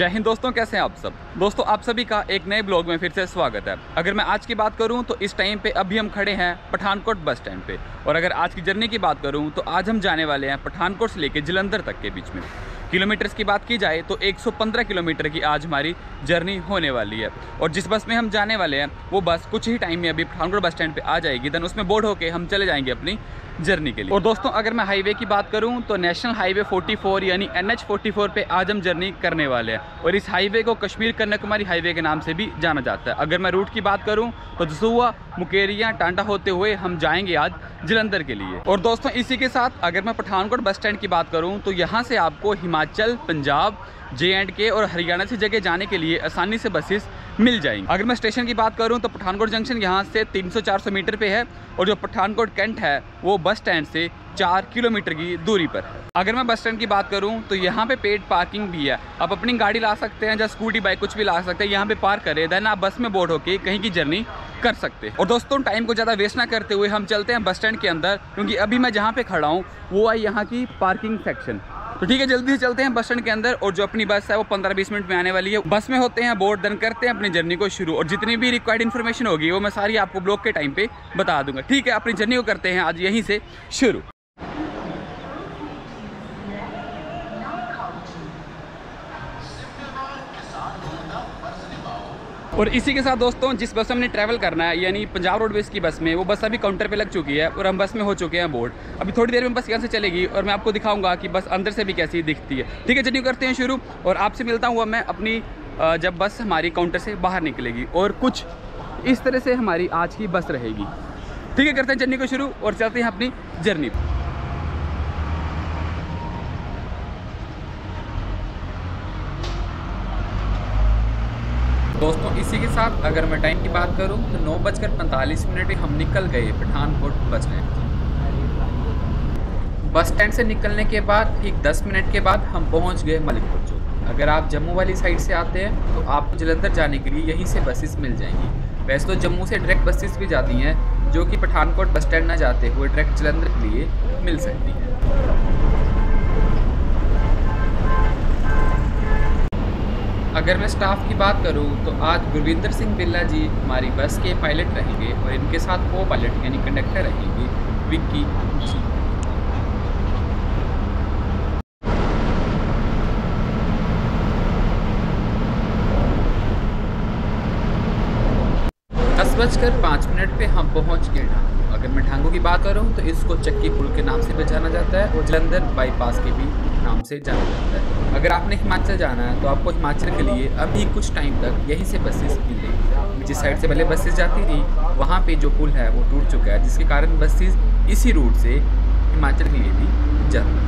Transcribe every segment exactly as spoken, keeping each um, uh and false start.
जय हिंद दोस्तों, कैसे हैं आप सब। दोस्तों आप सभी का एक नए ब्लॉग में फिर से स्वागत है। अगर मैं आज की बात करूं तो इस टाइम पे अभी हम खड़े हैं पठानकोट बस स्टैंड पे, और अगर आज की जर्नी की बात करूं तो आज हम जाने वाले हैं पठानकोट से लेकर जलंधर तक के बीच में। किलोमीटर्स की बात की जाए तो एक सौ पंद्रह किलोमीटर की आज हमारी जर्नी होने वाली है, और जिस बस में हम जाने वाले हैं वो बस कुछ ही टाइम में अभी पठानकोट बस स्टैंड पे आ जाएगी। देन उसमें बोर्ड होके हम चले जाएंगे अपनी जर्नी के लिए। और दोस्तों अगर मैं हाईवे की बात करूं तो नेशनल हाईवे चौवालीस यानी एन एच चौवालीस पे आज हम जर्नी करने वाले हैं, और इस हाईवे को कश्मीर कन्याकुमारी हाईवे के नाम से भी जाना जाता है। अगर मैं रूट की बात करूं तो दसूहा, मुकेरिया, टांडा होते हुए हम जाएंगे आज जलंधर के लिए। और दोस्तों इसी के साथ अगर मैं पठानकोट बस स्टैंड की बात करूं तो यहाँ से आपको हिमाचल, पंजाब, जे एंड के और हरियाणा से जगह जाने के लिए आसानी से बसेस मिल जाएंगी। अगर मैं स्टेशन की बात करूं तो पठानकोट जंक्शन यहाँ से तीन सौ चार सौ मीटर पे है, और जो पठानकोट कैंट है वो बस स्टैंड से चार किलोमीटर की दूरी पर है। अगर मैं बस स्टैंड की बात करूं तो यहाँ पे पेड पार्किंग भी है। आप अपनी गाड़ी ला सकते हैं, या स्कूटी, बाइक कुछ भी ला सकते हैं, यहाँ पे पार्क करें, देन आप बस में बोर्ड होके कहीं की जर्नी कर सकते हैं। और दोस्तों टाइम को ज़्यादा वेस्ट ना करते हुए हम चलते हैं बस स्टैंड के अंदर, क्योंकि अभी मैं जहाँ पे खड़ा हूँ वो है यहाँ की पार्किंग सेक्शन। तो ठीक है, जल्दी से चलते हैं बस स्टैंड के अंदर, और जो अपनी बस है वो पंद्रह बीस मिनट में आने वाली है। बस में होते हैं बोर्ड, देन करते हैं अपनी जर्नी को शुरू, और जितनी भी रिक्वायर्ड इन्फॉर्मेशन होगी वो मैं सारी आपको ब्लॉग के टाइम पे बता दूंगा। ठीक है, अपनी जर्नी को करते हैं आज यहीं से शुरू। और इसी के साथ दोस्तों जिस बस में हमने ट्रैवल करना है यानी पंजाब रोडवेज की बस में, वो बस अभी काउंटर पे लग चुकी है और हम बस में हो चुके हैं बोर्ड। अभी थोड़ी देर में बस यहाँ से चलेगी और मैं आपको दिखाऊंगा कि बस अंदर से भी कैसी दिखती है। ठीक है, जर्नी करते हैं शुरू, और आपसे मिलता हूँ मैं अपनी जब बस हमारी काउंटर से बाहर निकलेगी, और कुछ इस तरह से हमारी आज की बस रहेगी। ठीक है, करते हैं जर्नी को शुरू और चलते हैं अपनी जर्नी। दोस्तों इसी के साथ अगर मैं टाइम की बात करूं तो नौ बजकर पैंतालीस मिनट में हम निकल गए Pathankot bus stand. Bus stand से निकलने के बाद ठीक दस मिनट के बाद हम पहुंच गए मलिकपुर चौक। अगर आप जम्मू वाली साइड से आते हैं तो आपको जलंधर जाने के लिए यहीं से बसेस मिल जाएंगी। वैसे तो जम्मू से डायरेक्ट बसेस भी जाती हैं जो कि पठानकोट बस स्टैंड ना जाते हुए डायरेक्ट जलंधर के लिए मिल सकती है। अगर मैं स्टाफ की बात करूं तो आज गुरविंदर सिंह बिल्ला जी हमारी बस के पायलट रहेंगे, और इनके साथ को पायलट यानी कंडक्टर रहेंगी विक्की जी। दस बजकर पाँच मिनट पे हम पहुंच गए ढांगू। अगर मैं ढांगू की बात करूं तो इसको चक्की पुल के नाम से भी जाना जाता है, और जलंधर बाईपास के भी नाम से जाना जाता है। अगर आपने हिमाचल जाना है तो आपको हिमाचल के लिए अभी कुछ टाइम तक यहीं से बसेस मिलेंगी। जिस साइड से पहले बसेस जाती थी वहाँ पे जो पुल है वो टूट चुका है, जिसके कारण बसेस इसी रूट से हिमाचल के लिए भी जाती है।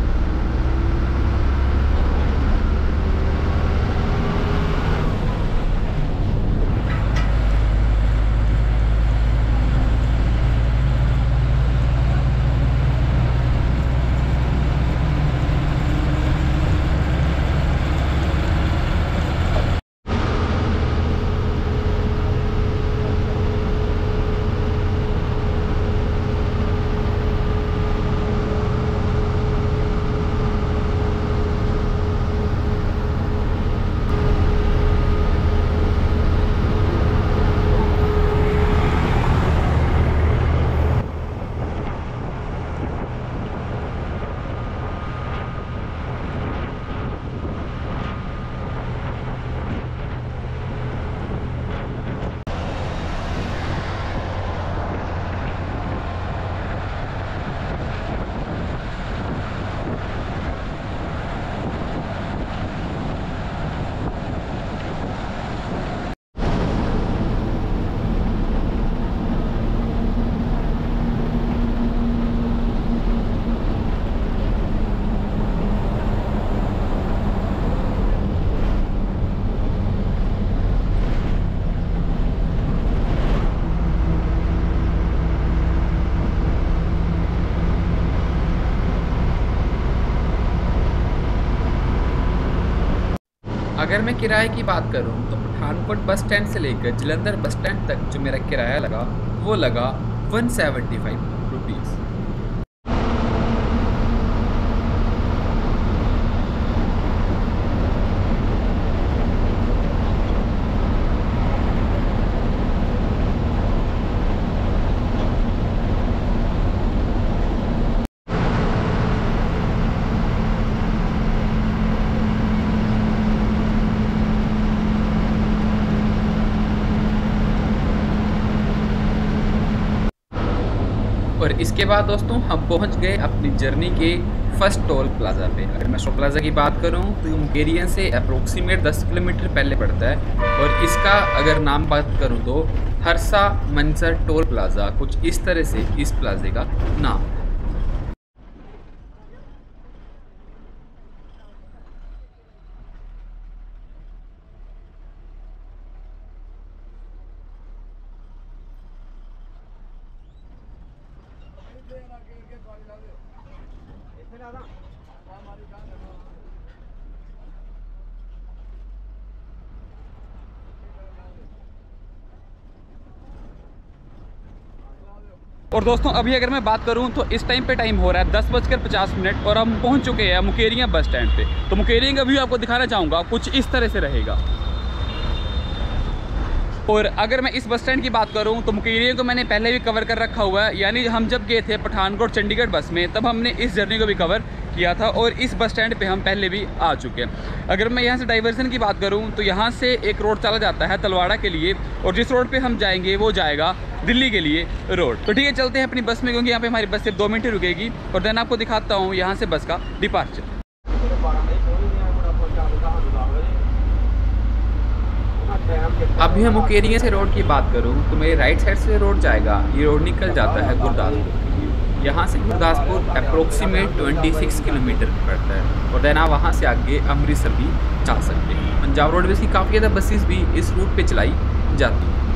अगर मैं किराए की बात करूं तो पठानकोट बस स्टैंड से लेकर जलंधर बस स्टैंड तक जो मेरा किराया लगा वो लगा वन सेवेंटी फाइव रुपीज़। और इसके बाद दोस्तों हम पहुंच गए अपनी जर्नी के फर्स्ट टोल प्लाज़ा पे। अगर मैं टोल प्लाज़ा की बात करूं तो मुकेरियन से अप्रोक्सीमेट दस किलोमीटर पहले पड़ता है और इसका अगर नाम बात करूं तो हरसा मंजर टोल प्लाज़ा, कुछ इस तरह से इस प्लाजे का नाम है। और दोस्तों अभी अगर मैं बात करूं तो इस टाइम पे टाइम हो रहा है दस बजकर पचास मिनट और हम पहुंच चुके हैं मुकेरियां बस स्टैंड पे। तो मुकेरियां का व्यू आपको दिखाना चाहूँगा, कुछ इस तरह से रहेगा। और अगर मैं इस बस स्टैंड की बात करूं तो मुकेरियां को मैंने पहले भी कवर कर रखा हुआ है, यानी हम जब गए थे पठानकोट चंडीगढ़ बस में तब हमने इस जर्नी को भी कवर किया था और इस बस स्टैंड पे हम पहले भी आ चुके हैं। अगर मैं यहाँ से डाइवर्जन की बात करूँ तो यहाँ से एक रोड चला जाता है तलवाड़ा के लिए और जिस रोड पे हम जाएंगे वो जाएगा दिल्ली के लिए रोड। तो ठीक है, चलते हैं अपनी बस में, क्योंकि यहाँ पे हमारी बस सिर्फ दो मिनट रुकेगी और देन आपको दिखाता हूँ यहाँ से बस का डिपार्चर। अभी हम मुकेरियां से रोड की बात करूँ तो मेरे राइट साइड से रोड जाएगा, ये रोड निकल जाता है गुरदासपुर। यहाँ से गुरदासपुर अप्रोक्सीमेट छब्बीस किलोमीटर पड़ता है और देन आप वहाँ से आगे अमृतसर भी जा सकते हैं। पंजाब रोडवेज की काफ़ी ज़्यादा बसेस भी इस रूट पे चलाई जाती हैं।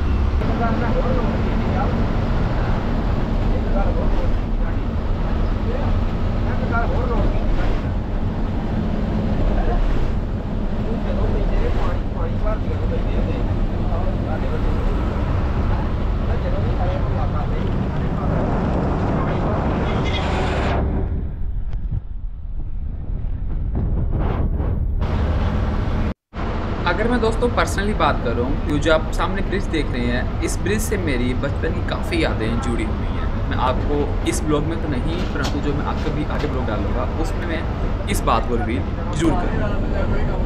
अगर मैं दोस्तों पर्सनली बात करूं तो जो आप सामने ब्रिज देख रहे हैं, इस ब्रिज से मेरी बचपन की काफ़ी यादें जुड़ी हुई हैं। मैं आपको इस ब्लॉग में तो नहीं, परंतु जो मैं आपको भी आगे ब्लॉग डालूंगा उसमें मैं इस बात को भी जरूर करूँगा।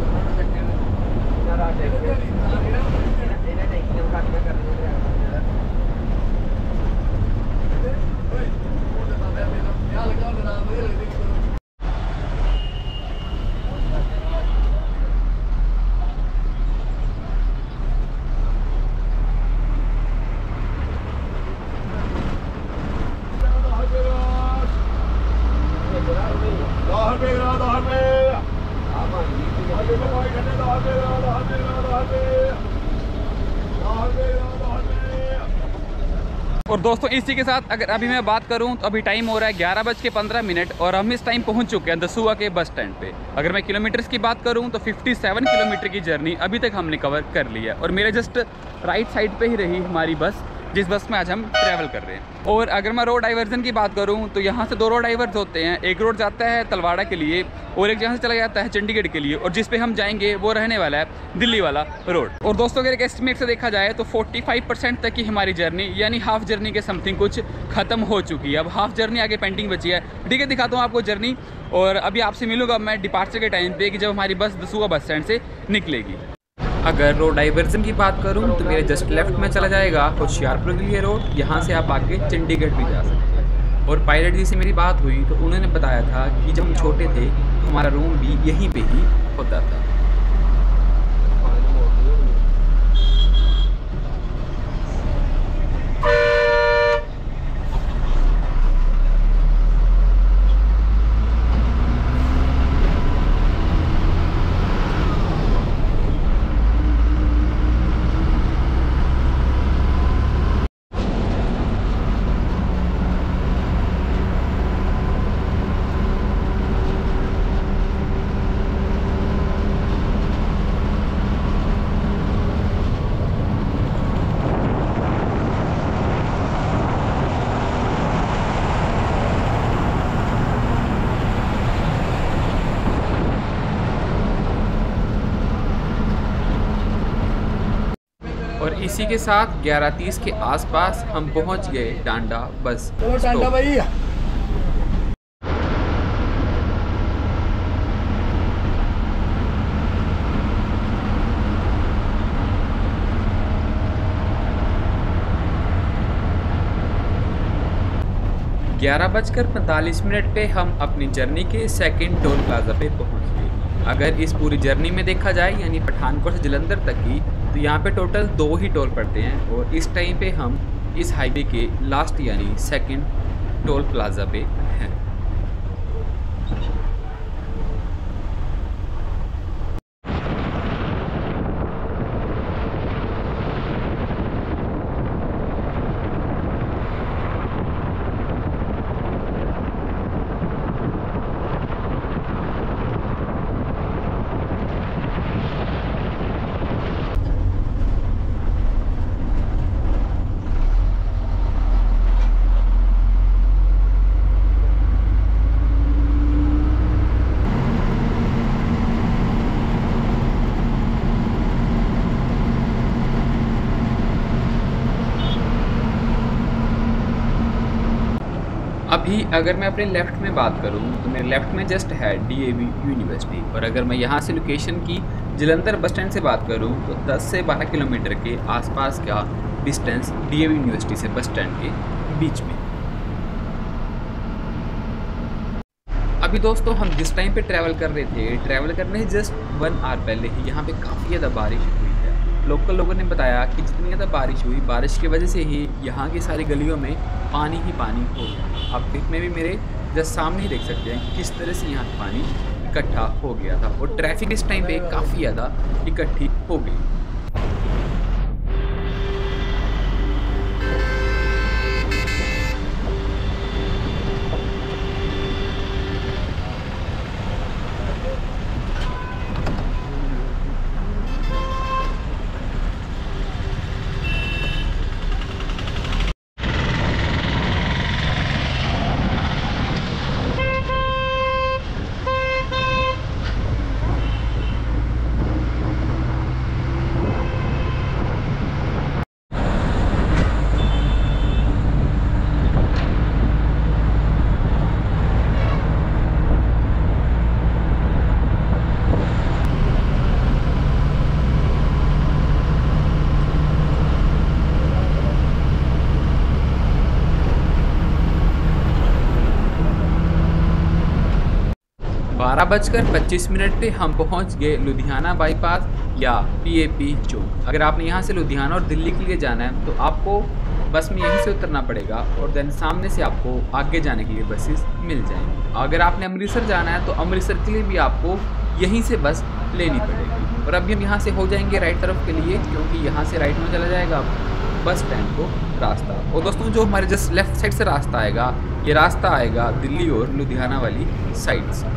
और दोस्तों इसी के साथ अगर अभी मैं बात करूं तो अभी टाइम हो रहा है ग्यारह बज के पंद्रह मिनट और हम इस टाइम पहुंच चुके हैं दसूहा के बस स्टैंड पे। अगर मैं किलोमीटर्स की बात करूं तो सत्तावन किलोमीटर की जर्नी अभी तक हमने कवर कर लिया और मेरे जस्ट राइट साइड पे ही रही हमारी बस, जिस बस में आज हम ट्रैवल कर रहे हैं। और अगर मैं रोड डाइवर्जन की बात करूं तो यहाँ से दो रोड डाइवर्स होते हैं, एक रोड जाता है तलवाड़ा के लिए और एक यहाँ से चला जाता है चंडीगढ़ के लिए, और जिस पे हम जाएंगे वो रहने वाला है दिल्ली वाला रोड। और दोस्तों अगर एक एस्टिमेट से देखा जाए तो पैंतालीस परसेंट तक की हमारी जर्नी यानी हाफ जर्नी के समथिंग कुछ खत्म हो चुकी है। अब हाफ जर्नी आगे पेंडिंग बची है। ठीक है, दिखाता हूँ आपको जर्नी और अभी आपसे मिलूंगा मैं डिपार्चर के टाइम पे कि जब हमारी बस दसूहा बस स्टैंड से निकलेगी। अगर रोड डाइवर्जन की बात करूं तो मेरे जस्ट लेफ्ट में चला जाएगा होशियारपुर के लिए रोड, यहाँ से आप आगे चंडीगढ़ भी जा सकते हैं। और पायलट जी से मेरी बात हुई तो उन्होंने बताया था कि जब हम छोटे थे तो हमारा रूम भी यहीं पे ही होता था। और इसी के साथ ग्यारह तीस के आसपास हम पहुंच गए डांडा बस स्टॉप। ग्यारह बजकर पैंतालीस मिनट पे हम अपनी जर्नी के सेकंड टोल प्लाजा पे पहुंच गए। अगर इस पूरी जर्नी में देखा जाए यानी पठानकोट से जलंधर तक की, तो यहाँ पे टोटल दो ही टोल पड़ते हैं और इस टाइम पे हम इस हाईवे के लास्ट यानी सेकंड टोल प्लाजा पे हैं। अभी अगर मैं अपने लेफ़्ट में बात करूं तो मेरे लेफ़्ट में जस्ट है डीएवी यूनिवर्सिटी, और अगर मैं यहां से लोकेशन की जलंधर बस स्टैंड से बात करूं तो दस से बारह किलोमीटर के आसपास का डिस्टेंस डीएवी यूनिवर्सिटी से बस स्टैंड के बीच में। अभी दोस्तों हम जिस टाइम पे ट्रैवल कर रहे थे, ट्रैवल करने से जस्ट वन आवर पहले ही यहाँ पे काफ़ी ज़्यादा बारिश हुई है। लोकल लोगों ने बताया कि जितनी ज़्यादा बारिश हुई, बारिश की वजह से ही यहाँ की सारी गलियों में पानी ही पानी हो गया। आप पिक में भी मेरे जस्ट सामने ही देख सकते हैं कि किस तरह से यहाँ पानी इकट्ठा हो गया था और ट्रैफिक इस टाइम पे काफ़ी ज़्यादा इकट्ठी हो गई। बारह बजकर पच्चीस मिनट पे हम पहुंच गए लुधियाना बाईपास या पीएपी चौक। अगर आपने यहां से लुधियाना और दिल्ली के लिए जाना है तो आपको बस में यहीं से उतरना पड़ेगा और देन सामने से आपको आगे जाने के लिए बसेस मिल जाएंगी। अगर आपने अमृतसर जाना है तो अमृतसर के लिए भी आपको यहीं से बस लेनी पड़ेगी। और अभी हम यहाँ से हो जाएंगे राइट तरफ के लिए, क्योंकि यहाँ से राइट में चला जाएगा बस स्टैंड को रास्ता। और दोस्तों जो हमारे जस्ट लेफ्ट साइड से रास्ता आएगा, ये रास्ता आएगा दिल्ली और लुधियाना वाली साइड से।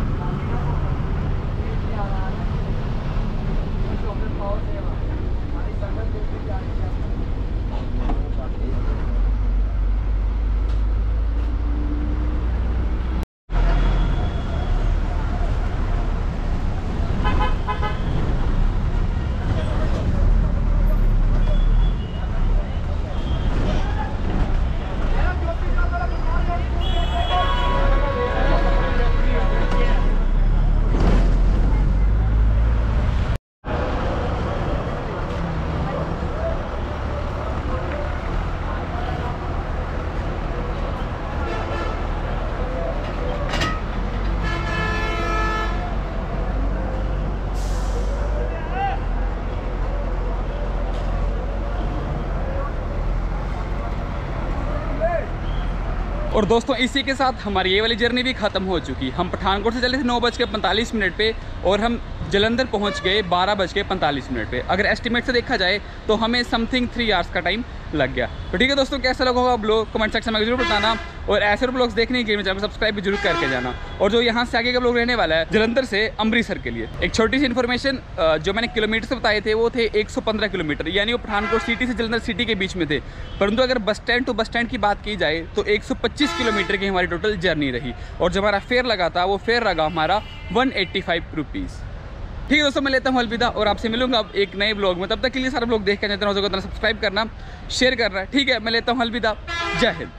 और दोस्तों इसी के साथ हमारी ये वाली जर्नी भी ख़त्म हो चुकी। हम पठानकोट से चले थे नौ बज के पैंतालीस मिनट पे और हम जलंधर पहुंच गए बारह बज के पैंतालीस मिनट पे। अगर एस्टिमेट से देखा जाए तो हमें समथिंग थ्री आवर्स का टाइम लग गया। तो ठीक है दोस्तों, कैसा लगा होगा ब्लॉग कमेंट सेक्शन में जरूर बताना, और ऐसे ब्लॉग्स देखने के लिए चैनल सब्सक्राइब भी जरूर करके जाना। और जो यहाँ से आगे का ब्लॉग रहने वाला है जलंधर से अमृतसर के लिए, एक छोटी सी इन्फॉर्मेशन, जो मैंने किलोमीटर से बताए थे वो थे एक सौ पंद्रह किलोमीटर, यानी वो पठानकोट सिटी से जलंधर सिटी के बीच में थे। परंतु अगर bus stand to bus stand की बात की जाए तो एक सौ पच्चीस किलोमीटर की हमारी टोटल जर्नी रही, और जो हमारा फेयर लगा था वो फेयर लगा हमारा वन एट्टी फाइव रुपीज़। ठीक है दोस्तों, मैं लेता हूँ अलविदा और आपसे मिलूंगा अब एक नए ब्लॉग में। तब तक के लिए सारे ब्लॉग देख कर जाते हैं, सब्सक्राइब करना, शेयर करना। ठीक है, मैं लेता हूँ अलविदा। जय हिंद।